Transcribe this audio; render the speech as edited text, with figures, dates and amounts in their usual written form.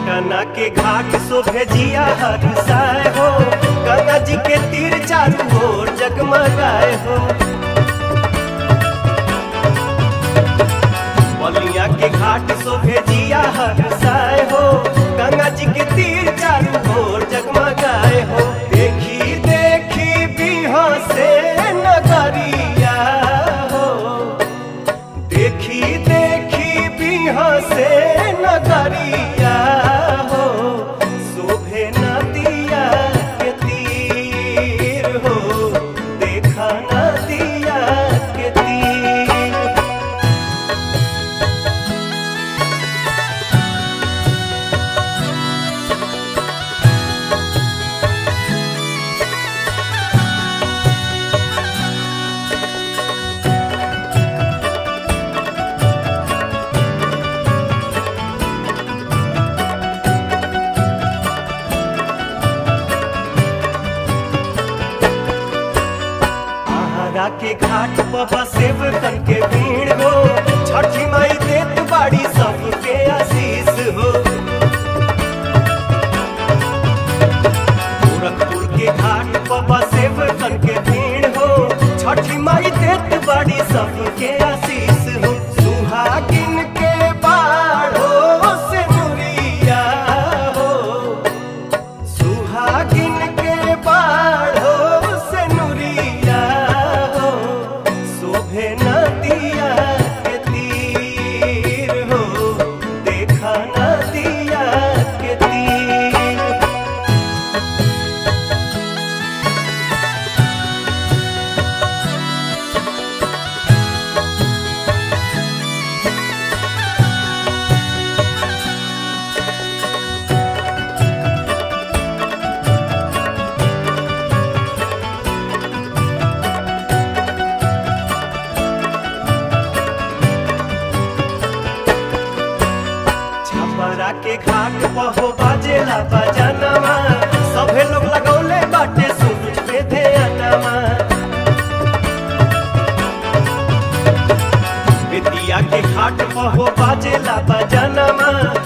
पटना के घाट शोभे जिया हरसाए हो, गंगा जी के तीर चारों ओर जगमगाए हो। बलिया के घाट शोभे जिया हरसाए हो, गंगा जी के तीर चारों ओर जगमगाए हो। देखी देखी बिहां से नगरिया हो, देखी देखी बिहां से नगरिया हो, शोभे नदिया के तीर हो, देखा नदिया के तीर। के घाट पर सेव करके भीड़ हो, छठी माई देत बाड़ी सबके आशीष हो। गोरखपुर के घाट पर सेव करके भीड़ हो, छठी माई देत बाड़ी सबके आशीष हो। सुहागिन के बाढ़ो से नुरिया हो, सुहागिन के बाढ़ो से नुरिया हो, शोभे नदिया के तीर हो, देखा नदिया के तीर। छपरा के घाट पर हो बाजेला बजनवा, सभे लोग लगौले बाटे सूरज पे ध्यानवा। बेतिया के घाट पर हो बाजेला बजनवा,